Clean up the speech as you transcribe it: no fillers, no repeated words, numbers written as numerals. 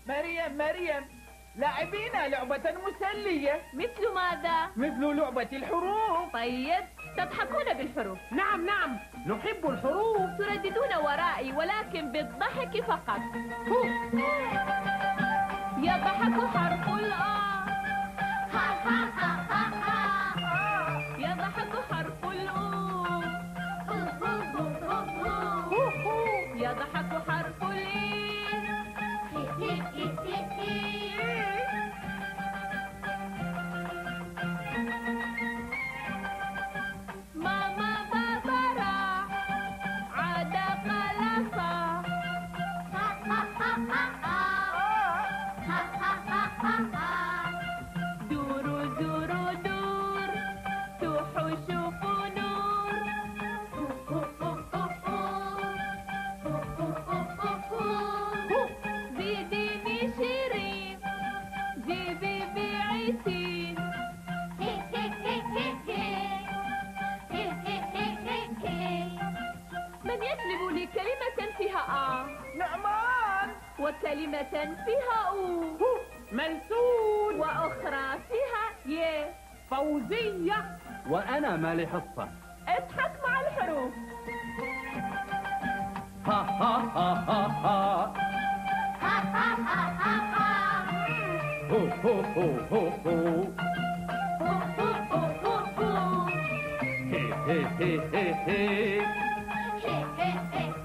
مريم لاعبينا لعبة مسلية. مثل ماذا؟ مثل لعبة الحروف. طيب، تضحكون بالحروف. نعم نحب الحروف. ترددون ورائي ولكن بالضحك فقط. يضحك حرف الآ. يضحك حرف الأو. يضحك حرف الإي. ماما بابا راح عاد خلصا. دوروا دوروا دور توحوا شوفوا نور. زيديني شيرين جيبي بعيسين. من يسلب لي كلمة فيها نعمان. وكلمة فيها أو. ملسون. وأخرى فيها ي. فوزية. وأنا ما لي حصة. اضحك مع الحروف. ها ها ها ها ها. هو هو هو هو هو. هي هي هي هي هي.